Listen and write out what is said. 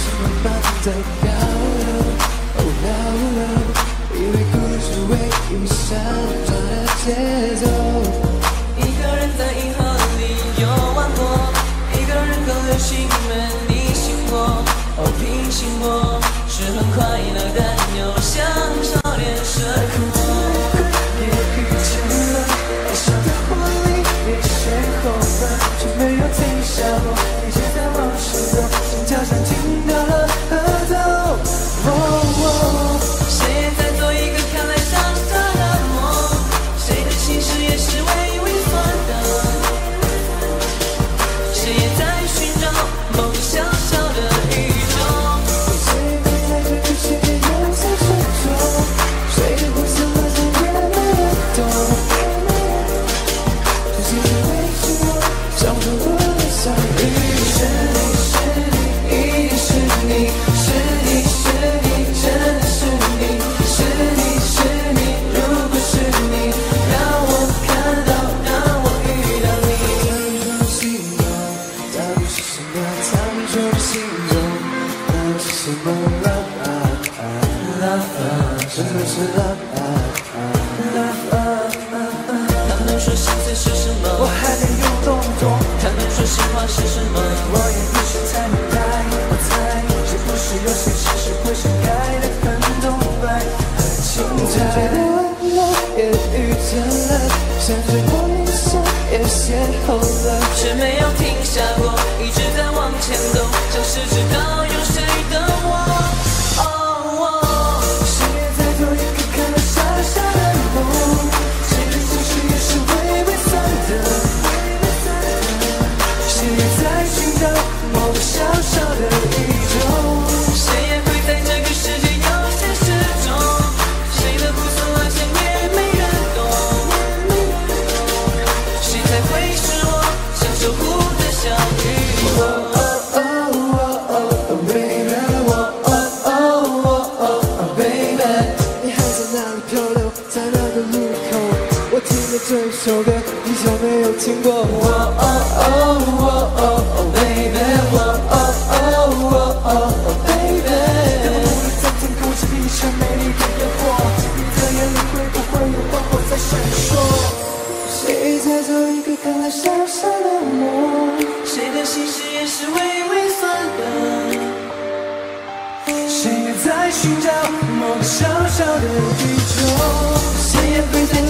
慢慢的漂流，哦漂流，以为故事唯一闪转的节奏。 一个人在银河里游玩过，一个人跟流星们逆行过，哦平行过，是很快乐，但又像少年生活。 也遇见了爱笑的活力，也邂逅了，却没有停下过，一直在往前走，心跳像听到了河流。 谁也在做一个看来傻傻的梦，谁的心事也是微微酸的，谁也在寻找某个小小的宇宙。 谁会在这个世界有些执着？谁的胡思乱想也没人懂。这世界为什么像着我的相遇？是你，一定是你，是你，是你，真的是你，是你，是你。如果是你，让我看到，让我遇到你。他们说的形容，到底是什么？他们说的形容，到底是什么？Love，什么是 love？Love， 他们说心碎是什么？ 我还没有懂懂。 他们说心话是什么？ 我也一时才明白，我猜是不是有些事是会盛开的很痛快，很精彩。的温柔也遇见了，像着我理想也邂逅了， 却没有停下过，一直在往前走，像是知道有谁等我。 谁也在做一个看了傻傻的梦，谁的情绪也是微微酸的，谁也在寻找某个小小的宇宙。 谁也会在这个世界有些失重，谁的胡思乱想也没人懂，谁才会是我想守护的小宇宙。 你还在哪里漂流，在哪个路口？我听着这首歌，你就没有听过。Baby， 在梦里在天空是一场美丽的烟火，你的眼里会不会有花火在闪烁？谁在做一个看来傻傻的梦？ 谁的心事也是微微酸的， 谁也在寻找某个小小的宇宙？谁也会在